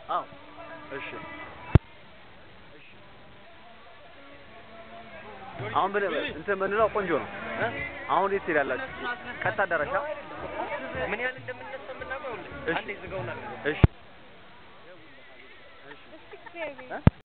አዎ እሺ አሁን እንትን ምንለው ቆንጆ ነው አሁን የት ትሄዳላችሁ ቀጣ አዳራሻ ምን ያህል እንደምንነሳ ምናምን አንዴ ዝጋውና እሺ